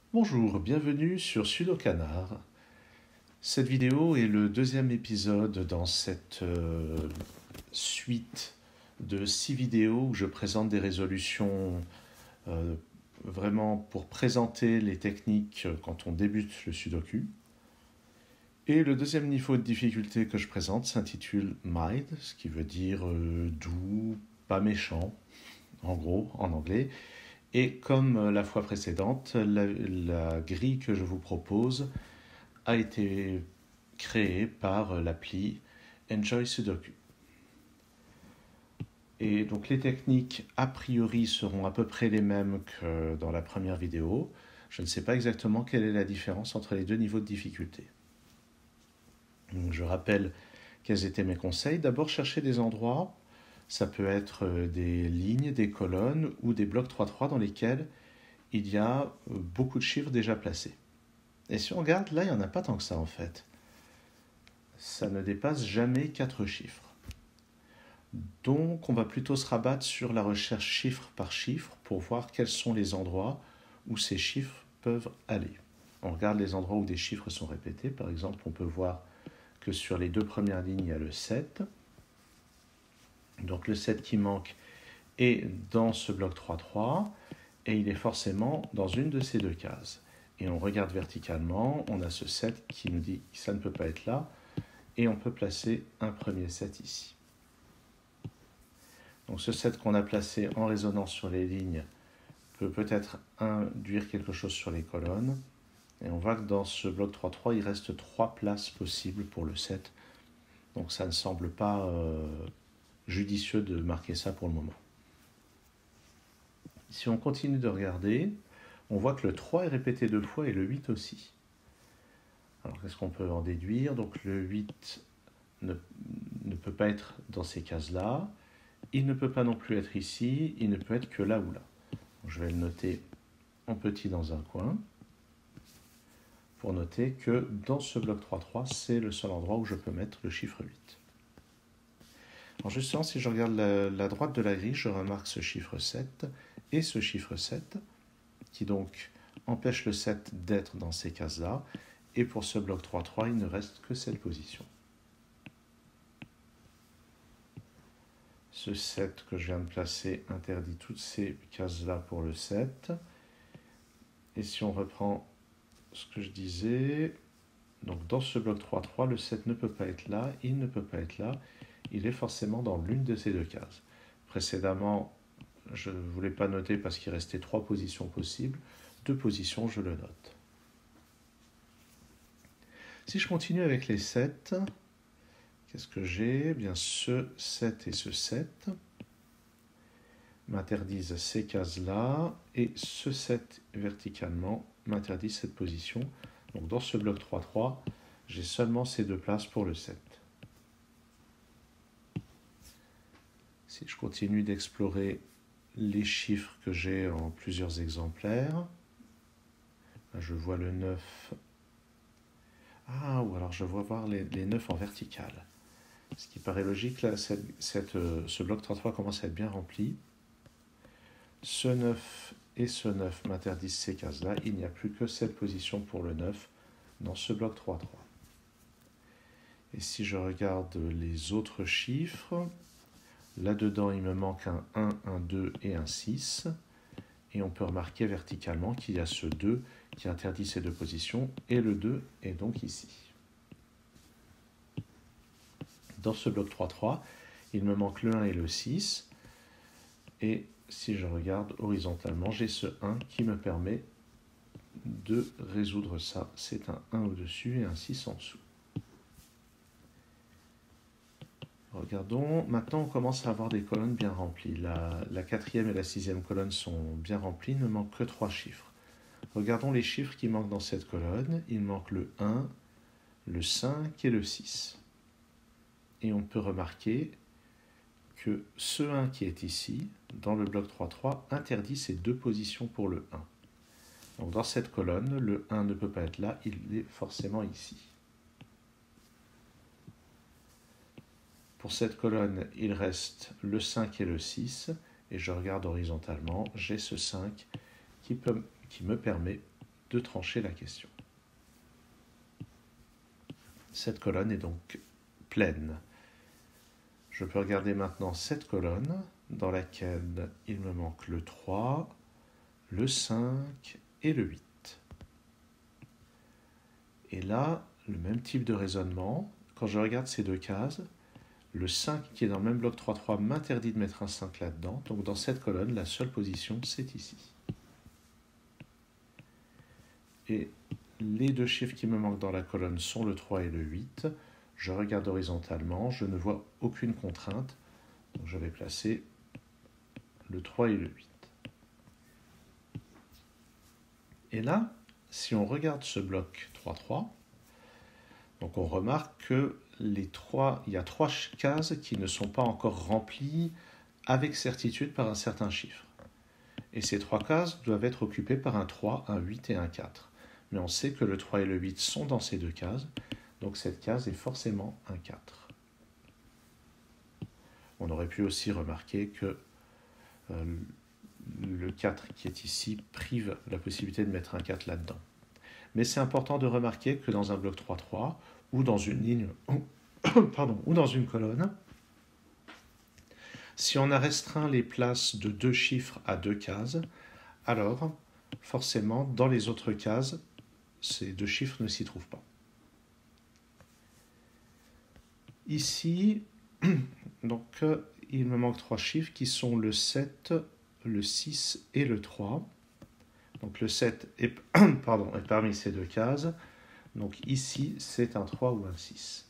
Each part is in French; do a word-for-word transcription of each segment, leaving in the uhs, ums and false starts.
Bonjour, bienvenue sur Sudocanard. Cette vidéo est le deuxième épisode dans cette euh, suite de six vidéos où je présente des résolutions euh, vraiment pour présenter les techniques quand on débute le Sudoku. Et le deuxième niveau de difficulté que je présente s'intitule Mild, ce qui veut dire euh, doux, pas méchant, en gros, en anglais. Et comme la fois précédente, la, la grille que je vous propose a été créée par l'appli Enjoy Sudoku. Et donc les techniques a priori seront à peu près les mêmes que dans la première vidéo. Je ne sais pas exactement quelle est la différence entre les deux niveaux de difficulté. Donc je rappelle quels étaient mes conseils. D'abord, chercher des endroits. Ça peut être des lignes, des colonnes ou des blocs trois trois dans lesquels il y a beaucoup de chiffres déjà placés. Et si on regarde, là, il n'y en a pas tant que ça en fait. Ça ne dépasse jamais quatre chiffres. Donc, on va plutôt se rabattre sur la recherche chiffre par chiffre pour voir quels sont les endroits où ces chiffres peuvent aller. On regarde les endroits où des chiffres sont répétés. Par exemple, on peut voir que sur les deux premières lignes, il y a le sept. Donc le sept qui manque est dans ce bloc trois trois et il est forcément dans une de ces deux cases. Et on regarde verticalement, on a ce sept qui nous dit que ça ne peut pas être là et on peut placer un premier sept ici. Donc ce sept qu'on a placé en résonance sur les lignes peut peut-être induire quelque chose sur les colonnes. Et on voit que dans ce bloc trois trois, il reste trois places possibles pour le sept. Donc ça ne semble pas euh, judicieux de marquer ça pour le moment. Si on continue de regarder, on voit que le trois est répété deux fois et le huit aussi. Alors qu'est-ce qu'on peut en déduire? Donc le huit ne, ne peut pas être dans ces cases-là. Il ne peut pas non plus être ici. Il ne peut être que là ou là. Donc, je vais le noter en petit dans un coin pour noter que dans ce bloc trois trois, c'est le seul endroit où je peux mettre le chiffre huit. Alors justement, si je regarde la, la droite de la grille, je remarque ce chiffre sept et ce chiffre sept, qui donc empêche le sept d'être dans ces cases-là. Et pour ce bloc trois trois, il ne reste que cette position. Ce sept que je viens de placer interdit toutes ces cases-là pour le sept. Et si on reprend ce que je disais, donc dans ce bloc trois trois, le sept ne peut pas être là, il ne peut pas être là. Il est forcément dans l'une de ces deux cases. Précédemment, je ne voulais pas noter parce qu'il restait trois positions possibles. Deux positions, je le note. Si je continue avec les sept, qu'est-ce que j'ai? Bien, ce sept et ce sept m'interdisent ces cases-là, et ce sept verticalement m'interdit cette position. Donc dans ce bloc trois trois, j'ai seulement ces deux places pour le sept. Si je continue d'explorer les chiffres que j'ai en plusieurs exemplaires, là je vois le neuf. Ah, ou alors je vois voir les, les neuf en vertical. Ce qui paraît logique, là, cette, cette, euh, ce bloc trois trois commence à être bien rempli. Ce neuf et ce neuf m'interdisent ces cases-là. Il n'y a plus que cette position pour le neuf dans ce bloc trois trois. Et si je regarde les autres chiffres, là-dedans, il me manque un un, un deux et un six. Et on peut remarquer verticalement qu'il y a ce deux qui interdit ces deux positions. Et le deux est donc ici. Dans ce bloc trois trois, il me manque le un et le six. Et si je regarde horizontalement, j'ai ce un qui me permet de résoudre ça. C'est un un au-dessus et un six en dessous. Regardons, maintenant on commence à avoir des colonnes bien remplies. La, la quatrième et la sixième colonne sont bien remplies, il ne manque que trois chiffres. Regardons les chiffres qui manquent dans cette colonne. Il manque le un, le cinq et le six. Et on peut remarquer que ce un qui est ici, dans le bloc trois trois, interdit ces deux positions pour le un. Donc dans cette colonne, le un ne peut pas être là, il est forcément ici. Pour cette colonne, il reste le cinq et le six, et je regarde horizontalement, j'ai ce cinq qui, peut, qui me permet de trancher la question. Cette colonne est donc pleine. Je peux regarder maintenant cette colonne dans laquelle il me manque le trois, le cinq et le huit. Et là, le même type de raisonnement, quand je regarde ces deux cases, le cinq qui est dans le même bloc trois trois m'interdit de mettre un cinq là-dedans. Donc dans cette colonne, la seule position, c'est ici. Et les deux chiffres qui me manquent dans la colonne sont le trois et le huit. Je regarde horizontalement, je ne vois aucune contrainte. Donc je vais placer le trois et le huit. Et là, si on regarde ce bloc trois trois, donc on remarque que les trois, il y a trois cases qui ne sont pas encore remplies avec certitude par un certain chiffre. Et ces trois cases doivent être occupées par un trois, un huit et un quatre. Mais on sait que le trois et le huit sont dans ces deux cases, donc cette case est forcément un quatre. On aurait pu aussi remarquer que euh, le quatre qui est ici prive la possibilité de mettre un quatre là-dedans. Mais c'est important de remarquer que dans un bloc trois trois, ou dans une ligne, pardon, ou dans une colonne, si on a restreint les places de deux chiffres à deux cases, alors forcément, dans les autres cases, ces deux chiffres ne s'y trouvent pas. Ici, donc, il me manque trois chiffres qui sont le sept, le six et le trois. Donc le sept est, pardon, est parmi ces deux cases. Donc ici, c'est un trois ou un six.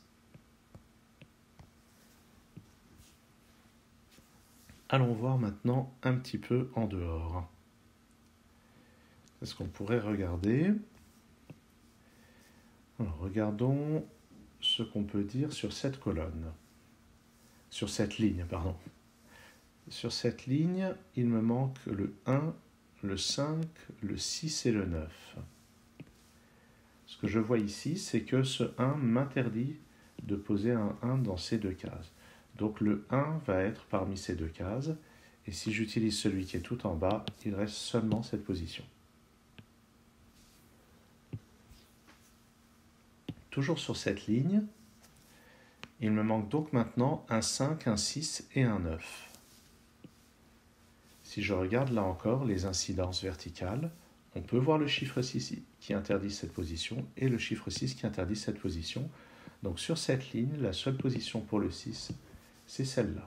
Allons voir maintenant un petit peu en dehors. Est-ce qu'on pourrait regarder? Alors, regardons ce qu'on peut dire sur cette colonne. Sur cette ligne, pardon. Sur cette ligne, il me manque le un, le cinq, le six et le neuf. Ce que je vois ici, c'est que ce un m'interdit de poser un un dans ces deux cases. Donc le un va être parmi ces deux cases, et si j'utilise celui qui est tout en bas, il reste seulement cette position. Toujours sur cette ligne, il me manque donc maintenant un cinq, un six et un neuf. Si je regarde là encore les incidences verticales, on peut voir le chiffre six qui interdit cette position et le chiffre six qui interdit cette position. Donc sur cette ligne, la seule position pour le six, c'est celle-là.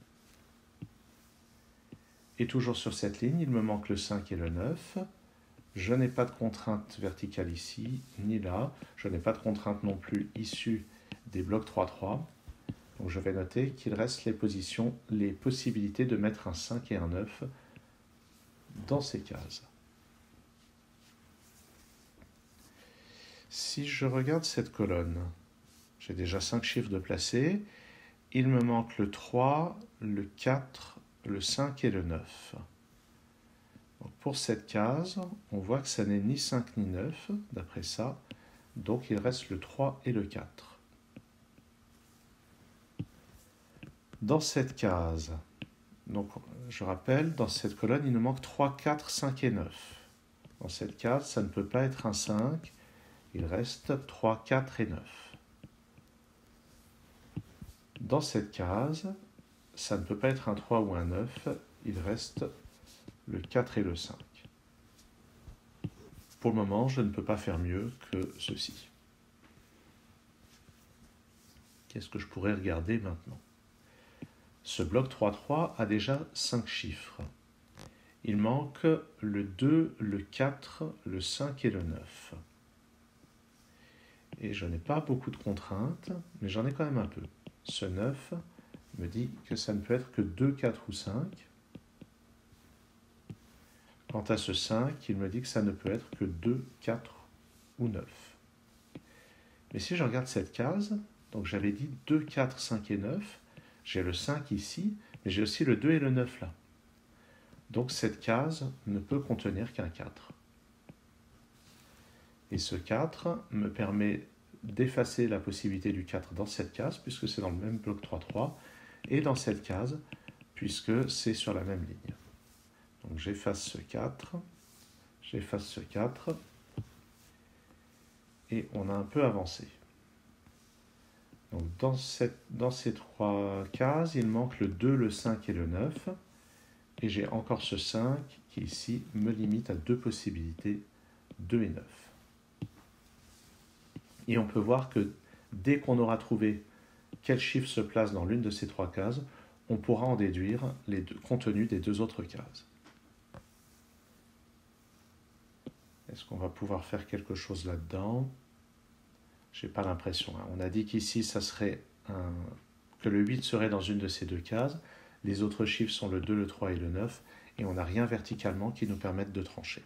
Et toujours sur cette ligne, il me manque le cinq et le neuf. Je n'ai pas de contrainte verticale ici, ni là. Je n'ai pas de contrainte non plus issue des blocs trois trois. Donc je vais noter qu'il reste les positions, les possibilités de mettre un cinq et un neuf dans ces cases. Si je regarde cette colonne, j'ai déjà cinq chiffres de placés. Il me manque le trois, le quatre, le cinq et le neuf. Donc pour cette case, on voit que ça n'est ni cinq ni neuf, d'après ça. Donc il reste le trois et le quatre. Dans cette case, donc je rappelle, dans cette colonne, il nous manque trois, quatre, cinq et neuf. Dans cette case, ça ne peut pas être un cinq, il reste trois, quatre et neuf. Dans cette case, ça ne peut pas être un trois ou un neuf, il reste le quatre et le cinq. Pour le moment, je ne peux pas faire mieux que ceci. Qu'est-ce que je pourrais regarder maintenant? Ce bloc trois trois a déjà cinq chiffres. Il manque le deux, le quatre, le cinq et le neuf. Et je n'ai pas beaucoup de contraintes, mais j'en ai quand même un peu. Ce neuf me dit que ça ne peut être que deux, quatre ou cinq. Quant à ce cinq, il me dit que ça ne peut être que deux, quatre ou neuf. Mais si je regarde cette case, donc j'avais dit deux, quatre, cinq et neuf, j'ai le cinq ici, mais j'ai aussi le deux et le neuf là. Donc cette case ne peut contenir qu'un quatre. Et ce quatre me permet d'effacer la possibilité du quatre dans cette case, puisque c'est dans le même bloc trois trois, et dans cette case, puisque c'est sur la même ligne. Donc j'efface ce quatre, j'efface ce quatre, et on a un peu avancé. Donc dans, cette, dans ces trois cases, il manque le deux, le cinq et le neuf. Et j'ai encore ce cinq qui ici me limite à deux possibilités, deux et neuf. Et on peut voir que dès qu'on aura trouvé quel chiffre se place dans l'une de ces trois cases, on pourra en déduire les deux, contenus des deux autres cases. Est-ce qu'on va pouvoir faire quelque chose là-dedans? Je n'ai pas l'impression. Hein. On a dit qu'ici, ça serait un, que le huit serait dans une de ces deux cases. Les autres chiffres sont le deux, le trois et le neuf. Et on n'a rien verticalement qui nous permette de trancher.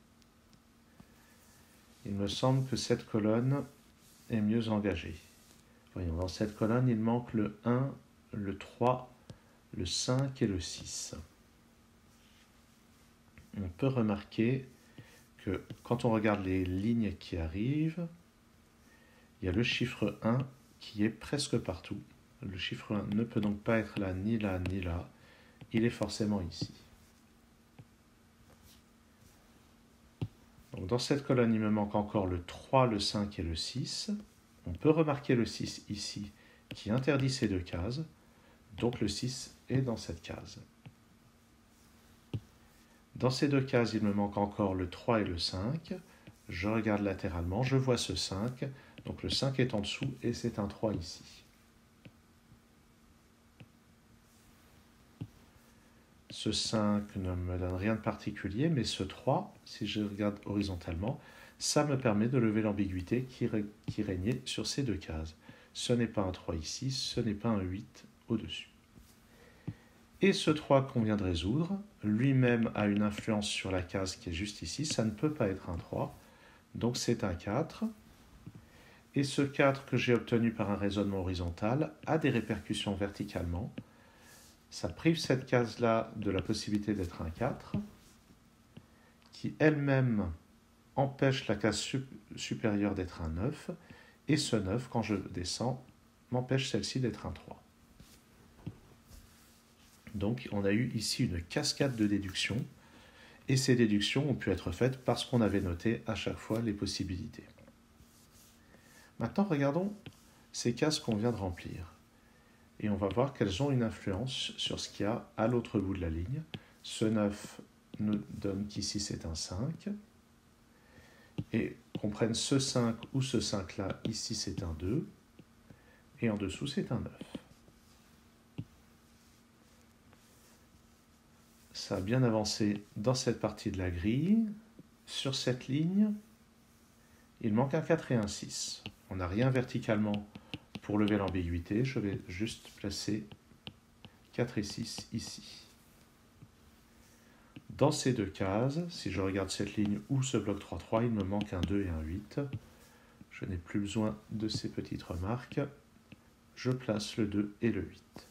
Il me semble que cette colonne est mieux engagée. Voyons, dans cette colonne, il manque le un, le trois, le cinq et le six. On peut remarquer que quand on regarde les lignes qui arrivent, il y a le chiffre un qui est presque partout. Le chiffre un ne peut donc pas être là, ni là, ni là. Il est forcément ici. Donc dans cette colonne, il me manque encore le trois, le cinq et le six. On peut remarquer le six ici qui interdit ces deux cases. Donc le six est dans cette case. Dans ces deux cases, il me manque encore le trois et le cinq. Je regarde latéralement, je vois ce cinq. Donc le cinq est en dessous et c'est un trois ici. Ce cinq ne me donne rien de particulier, mais ce trois, si je regarde horizontalement, ça me permet de lever l'ambiguïté qui, qui régnait sur ces deux cases. Ce n'est pas un trois ici, ce n'est pas un huit au-dessus. Et ce trois qu'on vient de résoudre, lui-même a une influence sur la case qui est juste ici, ça ne peut pas être un trois, donc c'est un quatre. Et ce quatre que j'ai obtenu par un raisonnement horizontal a des répercussions verticalement. Ça prive cette case-là de la possibilité d'être un quatre, qui elle-même empêche la case sup- supérieure d'être un neuf, et ce neuf, quand je descends, m'empêche celle-ci d'être un trois. Donc on a eu ici une cascade de déductions, et ces déductions ont pu être faites parce qu'on avait noté à chaque fois les possibilités. Maintenant, regardons ces cases qu'on vient de remplir. Et on va voir qu'elles ont une influence sur ce qu'il y a à l'autre bout de la ligne. Ce neuf nous donne qu'ici c'est un cinq. Et qu'on prenne ce cinq ou ce cinq-là, ici c'est un deux. Et en dessous c'est un neuf. Ça a bien avancé dans cette partie de la grille. Sur cette ligne, il manque un quatre et un six. On n'a rien verticalement pour lever l'ambiguïté. Je vais juste placer quatre et six ici. Dans ces deux cases, si je regarde cette ligne ou ce bloc trois trois, il me manque un deux et un huit. Je n'ai plus besoin de ces petites remarques. Je place le deux et le huit.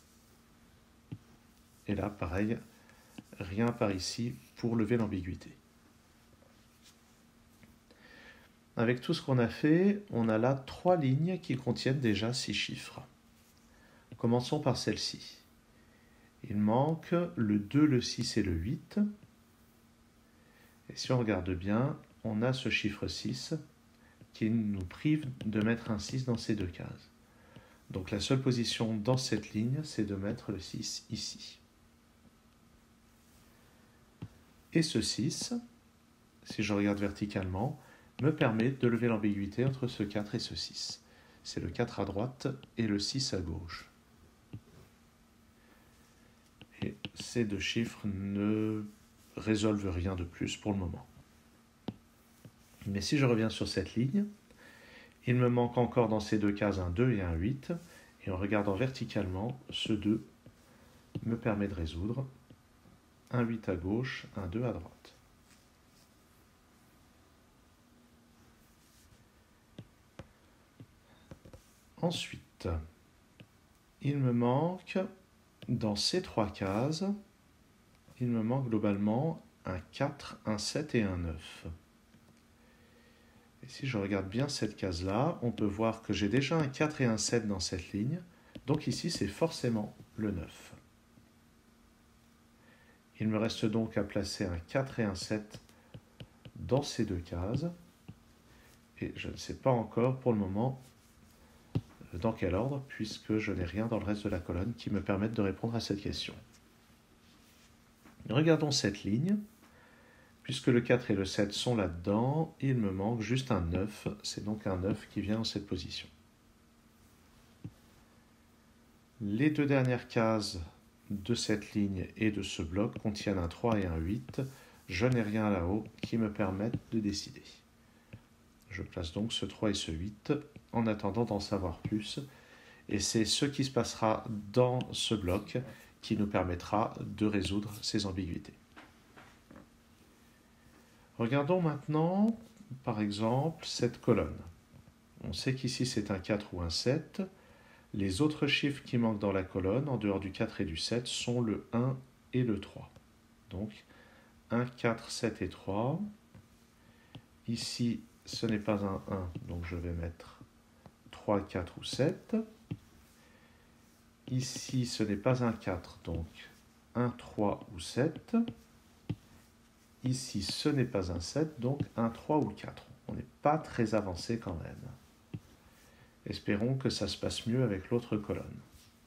Et là, pareil, rien par ici pour lever l'ambiguïté. Avec tout ce qu'on a fait, on a là trois lignes qui contiennent déjà six chiffres. Commençons par celle-ci. Il manque le deux, le six et le huit. Et si on regarde bien, on a ce chiffre six qui nous prive de mettre un six dans ces deux cases. Donc la seule position dans cette ligne, c'est de mettre le six ici. Et ce six, si je regarde verticalement, me permet de lever l'ambiguïté entre ce quatre et ce six. C'est le quatre à droite et le six à gauche. Et ces deux chiffres ne résolvent rien de plus pour le moment. Mais si je reviens sur cette ligne, il me manque encore dans ces deux cases un deux et un huit. Et en regardant verticalement, ce deux me permet de résoudre un huit à gauche, un deux à droite. Ensuite, il me manque, dans ces trois cases, il me manque globalement un quatre, un sept et un neuf. Et si je regarde bien cette case-là, on peut voir que j'ai déjà un quatre et un sept dans cette ligne. Donc ici, c'est forcément le neuf. Il me reste donc à placer un quatre et un sept dans ces deux cases. Et je ne sais pas encore pour le moment dans quel ordre, puisque je n'ai rien dans le reste de la colonne qui me permette de répondre à cette question. Regardons cette ligne. Puisque le quatre et le sept sont là-dedans, il me manque juste un neuf. C'est donc un neuf qui vient en cette position. Les deux dernières cases de cette ligne et de ce bloc contiennent un trois et un huit. Je n'ai rien là-haut qui me permette de décider. Je place donc ce trois et ce huit en attendant d'en savoir plus. Et c'est ce qui se passera dans ce bloc qui nous permettra de résoudre ces ambiguïtés. Regardons maintenant, par exemple, cette colonne. On sait qu'ici c'est un quatre ou un sept. Les autres chiffres qui manquent dans la colonne, en dehors du quatre et du sept, sont le un et le trois. Donc, un, quatre, sept et trois. Ici, ce n'est pas un un, donc je vais mettre trois, quatre ou sept. Ici, ce n'est pas un quatre, donc un, trois ou sept. Ici, ce n'est pas un sept, donc un trois ou quatre. On n'est pas très avancé quand même. Espérons que ça se passe mieux avec l'autre colonne.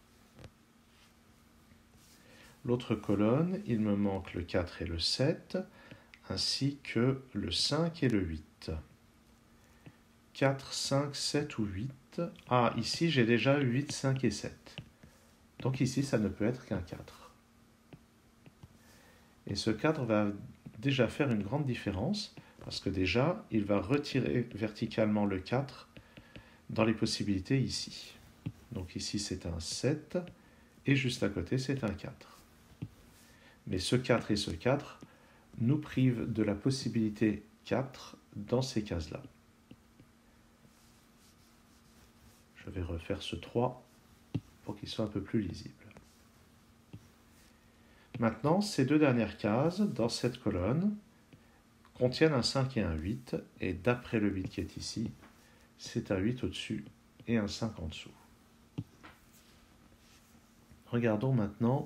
L'autre colonne, il me manque le quatre et le sept, ainsi que le cinq et le huit. quatre, cinq, sept ou huit. Ah, ici, j'ai déjà huit, cinq et sept. Donc ici, ça ne peut être qu'un quatre. Et ce quatre va déjà faire une grande différence, parce que déjà, il va retirer verticalement le quatre dans les possibilités ici. Donc ici, c'est un sept, et juste à côté, c'est un quatre. Mais ce quatre et ce quatre nous privent de la possibilité quatre dans ces cases-là. Je vais refaire ce trois pour qu'il soit un peu plus lisible. Maintenant, ces deux dernières cases, dans cette colonne, contiennent un cinq et un huit, et d'après le huit qui est ici, c'est un huit au-dessus et un cinq en dessous. Regardons maintenant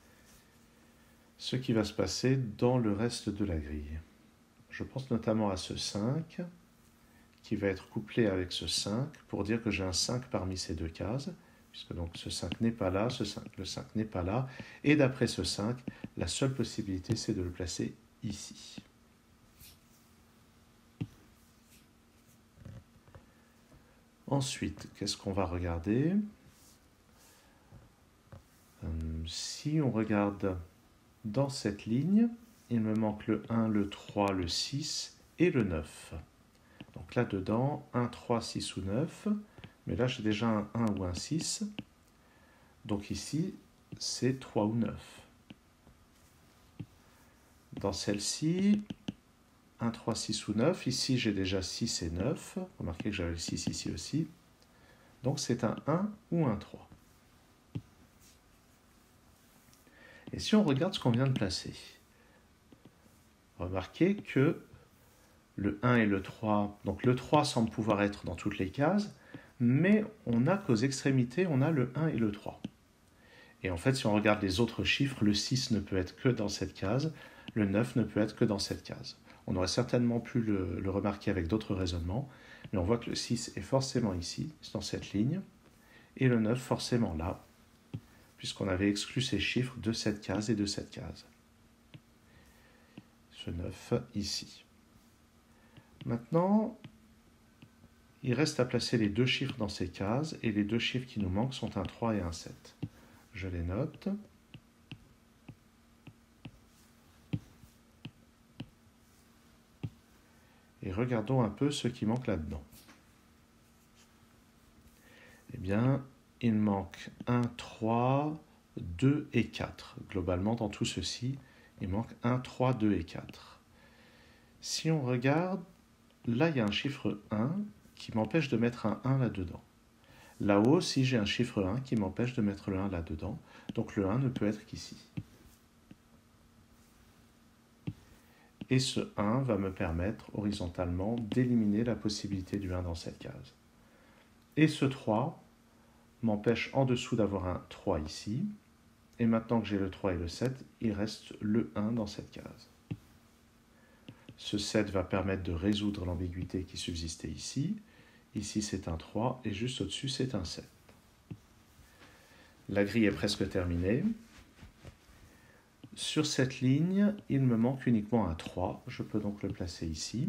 ce qui va se passer dans le reste de la grille. Je pense notamment à ce cinq, qui va être couplé avec ce cinq, pour dire que j'ai un cinq parmi ces deux cases, puisque donc ce cinq n'est pas là, ce cinq, le cinq n'est pas là, et d'après ce cinq, la seule possibilité, c'est de le placer ici. Ensuite, qu'est-ce qu'on va regarder? euh, Si on regarde dans cette ligne, il me manque le un, le trois, le six et le neuf. Donc là-dedans, un, trois, six ou neuf, mais là j'ai déjà un un ou un six. Donc ici, c'est trois ou neuf. Dans celle-ci, un, trois, six ou neuf. Ici, j'ai déjà six et neuf. Remarquez que j'avais le six ici aussi. Donc c'est un un ou un trois. Et si on regarde ce qu'on vient de placer, remarquez que le un et le trois, donc le trois semble pouvoir être dans toutes les cases, mais on n'a qu'aux extrémités, on a le un et le trois. Et en fait, si on regarde les autres chiffres, le six ne peut être que dans cette case, le neuf ne peut être que dans cette case. On aurait certainement pu le, le remarquer avec d'autres raisonnements, mais on voit que le six est forcément ici, dans cette ligne, et le neuf forcément là, puisqu'on avait exclu ces chiffres de cette case et de cette case. Ce neuf ici. Maintenant, il reste à placer les deux chiffres dans ces cases, et les deux chiffres qui nous manquent sont un trois et un sept. Je les note. Et regardons un peu ce qui manque là-dedans. Eh bien, il manque un, trois, deux et quatre. Globalement, dans tout ceci, il manque un, trois, deux et quatre. Si on regarde, là, il y a un chiffre un qui m'empêche de mettre un un là-dedans. Là-haut, si j'ai un chiffre un qui m'empêche de mettre le un là-dedans, donc le un ne peut être qu'ici. Et ce un va me permettre, horizontalement, d'éliminer la possibilité du un dans cette case. Et ce trois m'empêche en dessous d'avoir un trois ici. Et maintenant que j'ai le trois et le sept, il reste le un dans cette case. Ce sept va permettre de résoudre l'ambiguïté qui subsistait ici. Ici, c'est un trois, et juste au-dessus, c'est un sept. La grille est presque terminée. Sur cette ligne, il me manque uniquement un trois. Je peux donc le placer ici.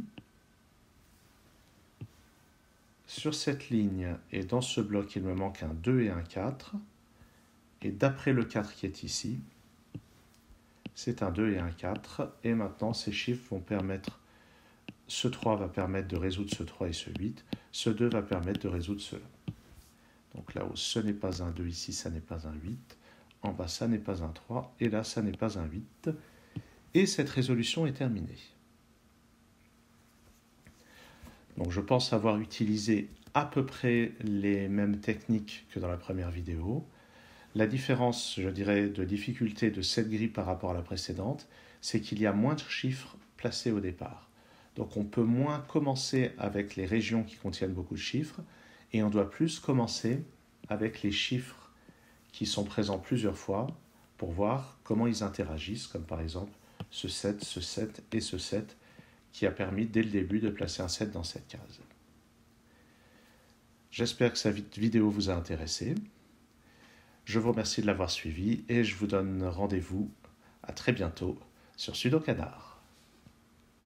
Sur cette ligne, et dans ce bloc, il me manque un deux et un quatre. Et d'après le quatre qui est ici, c'est un deux et un quatre. Et maintenant, ces chiffres vont permettre, ce trois va permettre de résoudre ce trois et ce huit. Ce deux va permettre de résoudre cela. Donc là-haut, ce n'est pas un deux, ici, ça n'est pas un huit. En bas, ça n'est pas un trois. Et là, ça n'est pas un huit. Et cette résolution est terminée. Donc je pense avoir utilisé à peu près les mêmes techniques que dans la première vidéo. La différence, je dirais, de difficulté de cette grille par rapport à la précédente, c'est qu'il y a moins de chiffres placés au départ. Donc on peut moins commencer avec les régions qui contiennent beaucoup de chiffres, et on doit plus commencer avec les chiffres qui sont présents plusieurs fois pour voir comment ils interagissent, comme par exemple ce sept, ce sept et ce sept, qui a permis dès le début de placer un sept dans cette case. J'espère que cette vidéo vous a intéressé. Je vous remercie de l'avoir suivi et je vous donne rendez-vous à très bientôt sur Sudokanar.